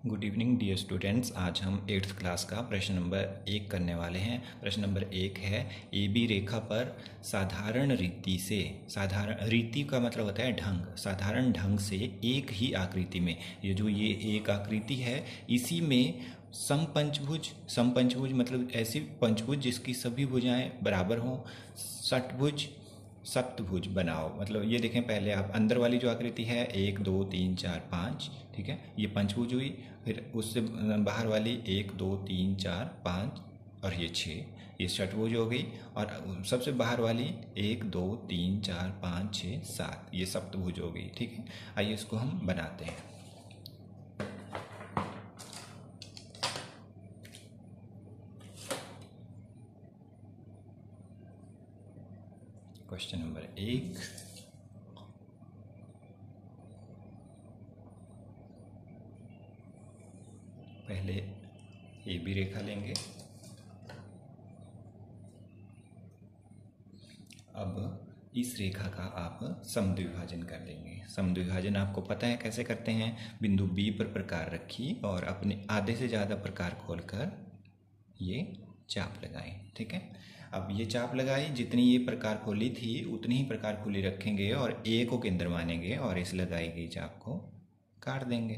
Good evening dear students. आज हम 8th class का प्रश्न नंबर 1 करने वाले हैं। प्रश्न नंबर 1 है, ए बी रेखा पर साधारण रीति से, साधारण रीति का मतलब होता है ढंग, साधारण ढंग से एक ही आकृति में, ये एक आकृति है, इसी में समपंचभुज मतलब ऐसी पंचभुज जिसकी सभी भुजाएं बराबर हों, षटभुज सप्तभुज बनाओ। मतलब ये देखें, पहले आप अंदर वाली जो आकृति है 1 2 3 4 5, ठीक है, ये पंचभुज हुई। फिर उससे बाहर वाली 1 2 3 4 5 और ये 6, ये षटभुज हो गई। और सबसे बाहर वाली 1 2 3 4 5 6 7, ये सप्तभुज हो गई। ठीक है, आइए इसको हम बनाते हैं। क्वेश्चन नंबर 1, पहले ए बी रेखा लेंगे। अब इस रेखा का आप समद्विभाजन कर देंगे। समद्विभाजन आपको पता है कैसे करते हैं। बिंदु बी पर प्रकार रखी और अपने आधे से ज़्यादा प्रकार खोलकर ये चाप लगाएं। ठीक है, अब ये चाप लगाई, जितनी ये प्रकार खोली थी उतनी ही प्रकार खुली रखेंगे और ए को केंद्र मानेंगे और इस लगाई गई चाप को काट देंगे।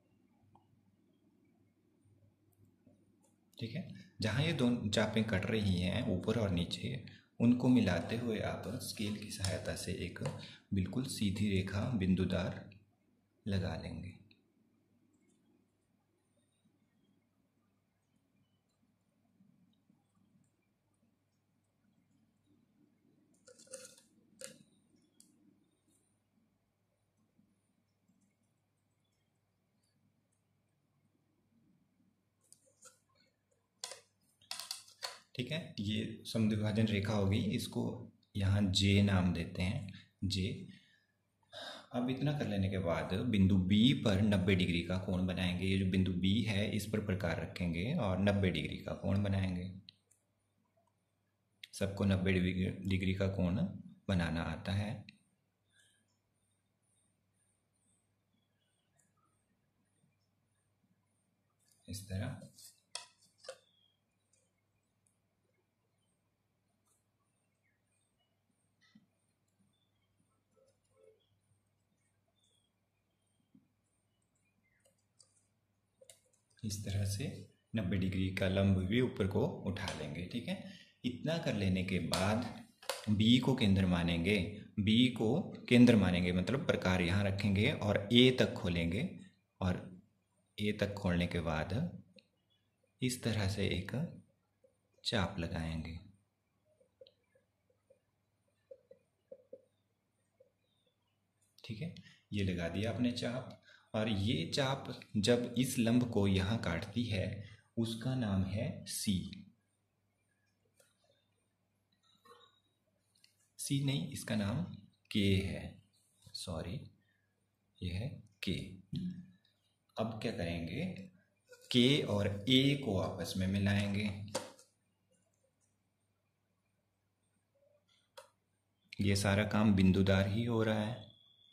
ठीक है, जहाँ ये दोनों चापें कट रही हैं ऊपर और नीचे, उनको मिलाते हुए आप स्केल की सहायता से एक बिल्कुल सीधी रेखा बिंदुदार लगा लेंगे। ठीक है, ये समद्विभाजन रेखा होगी, इसको यहाँ जे नाम देते हैं, जे। अब इतना कर लेने के बाद बिंदु बी पर 90 डिग्री का कोण बनाएंगे। ये जो बिंदु बी है इस पर प्रकार रखेंगे और 90 डिग्री का कोण बनाएंगे। सबको 90 डिग्री का कोण बनाना आता है। इस तरह इस तरह से 90 डिग्री का लंब भी ऊपर को उठा लेंगे। ठीक है, इतना कर लेने के बाद बी को केंद्र मानेंगे। बी को केंद्र मानेंगे मतलब प्रकार यहाँ रखेंगे और ए तक खोलेंगे और ए तक खोलने के बाद इस तरह से एक चाप लगाएंगे। ठीक है, ये लगा दिया आपने चाप। और ये चाप जब इस लंब को यहाँ काटती है उसका नाम है सी। सी नहीं, इसका नाम के है, सॉरी, ये है के। अब क्या करेंगे, के और ए को आपस में मिलाएंगे। ये सारा काम बिंदुदार ही हो रहा है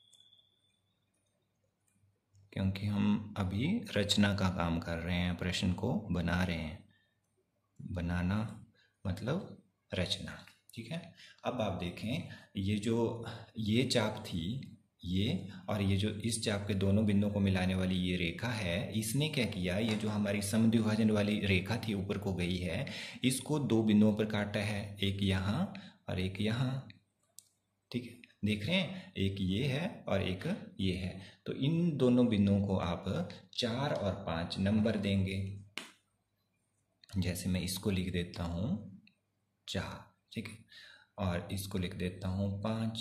क्योंकि हम अभी रचना का काम कर रहे हैं, प्रश्न को बना रहे हैं। बनाना मतलब रचना। ठीक है, अब आप देखें, ये चाप थी ये, और ये जो इस चाप के दोनों बिंदुओं को मिलाने वाली ये रेखा है, इसने क्या किया, ये जो हमारी समद्विभाजन वाली रेखा थी ऊपर को गई है, इसको दो बिंदुओं पर काटा है, एक यहाँ और एक यहाँ। ठीक है, देख रहे हैं, एक ये है और एक ये है। तो इन दोनों बिंदुओं को आप 4 और 5 नंबर देंगे। जैसे मैं इसको लिख देता हूँ 4, ठीक है, और इसको लिख देता हूँ 5।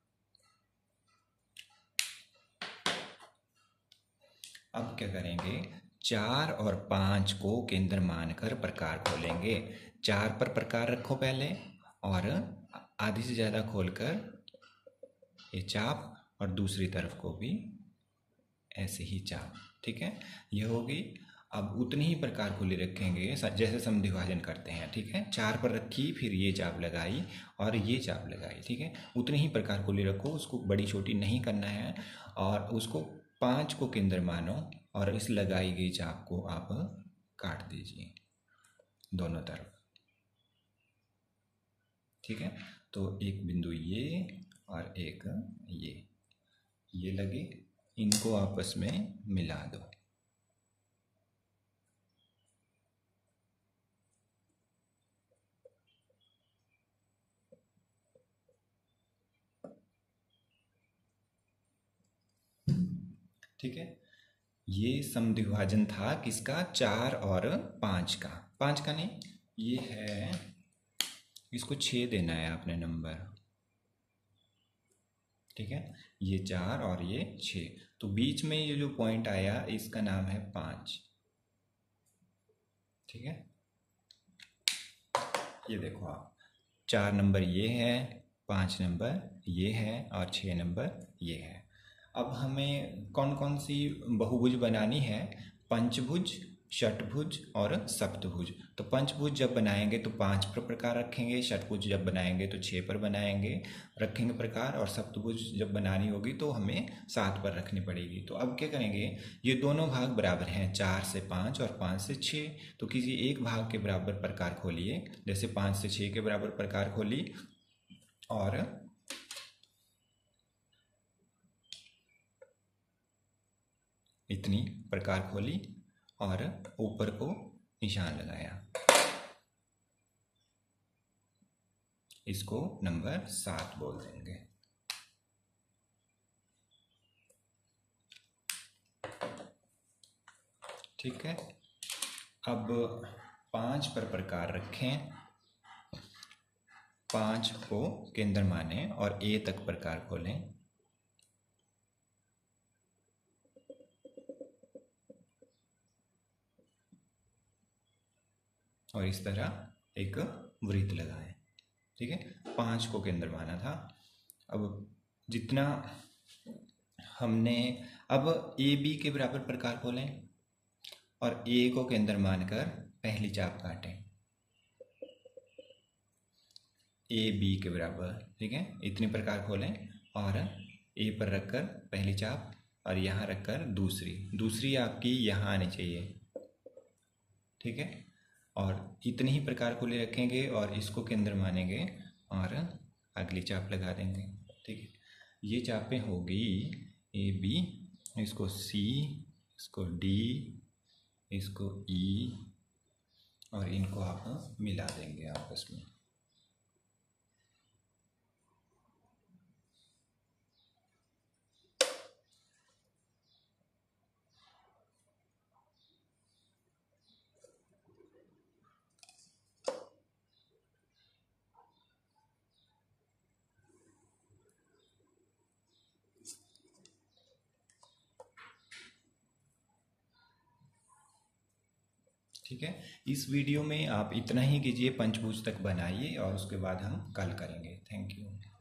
अब क्या करेंगे, 4 और 5 को केंद्र मानकर प्रकार खोलेंगे। 4 पर प्रकार रखो पहले और आधी से ज़्यादा खोलकर ये चाप और दूसरी तरफ को भी ऐसे ही चाप। ठीक है, ये होगी। अब उतनी ही प्रकार खुली रखेंगे जैसे समद्विभाजन करते हैं। ठीक है, 4 पर रखी, फिर ये चाप लगाई और ये चाप लगाई। ठीक है, उतनी ही प्रकार खुली रखो, उसको बड़ी छोटी नहीं करना है और उसको 5 को केंद्र मानो और इस लगाई गई चाप को आप काट दीजिए दोनों तरफ। ठीक है, तो एक बिंदु ये और एक ये लगे, इनको आपस में मिला दो। ठीक है, ये समद्विभाजन था किसका? 4 और 5 का। 5 का नहीं, ये है, इसको 6 देना है आपने नंबर। ठीक है, ये 4 और ये 6, तो बीच में ये जो पॉइंट आया इसका नाम है 5। ठीक है, ये देखो आप, 4 नंबर ये है, 5 नंबर ये है और 6 नंबर ये है। अब हमें कौन कौन सी बहुभुज बनानी है? पंचभुज, षटभुज और सप्तभुज। तो पंचभुज जब बनाएंगे तो 5 पर प्रकार रखेंगे, षटभुज जब बनाएंगे तो 6 पर रखेंगे प्रकार, और सप्तभुज जब बनानी होगी तो हमें 7 पर रखनी पड़ेगी। तो अब क्या करेंगे, ये दोनों भाग बराबर हैं, 4 से 5 और 5 से 6, तो किसी एक भाग के बराबर प्रकार खोलिए। जैसे 5 से 6 के बराबर प्रकार खोली और इतनी प्रकार खोली और ऊपर को निशान लगाया, इसको नंबर 7 बोल देंगे। ठीक है, अब 5 पर प्रकार रखें, 5 को केंद्र माने और ए तक प्रकार खोलें। और इस तरह एक वृत्त लगाएं। ठीक है, 5 को केंद्र माना था। अब जितना हमने, अब ए बी के बराबर प्रकार खोलें और ए को केंद्र मानकर पहली चाप काटें, ए बी के बराबर। ठीक है, इतनी प्रकार खोलें और ए पर रखकर पहली चाप और यहाँ रखकर दूसरी आपकी यहाँ आनी चाहिए। ठीक है, और इतने ही प्रकार खोले रखेंगे और इसको केंद्र मानेंगे और अगली चाप लगा देंगे। ठीक है, ये चापें होगी ए बी, इसको सी, इसको डी, इसको ई, और इनको आप मिला देंगे आपस में। ठीक है, इस वीडियो में आप इतना ही कीजिए, पंचभुज तक बनाइए और उसके बाद हम कल करेंगे। Thank you.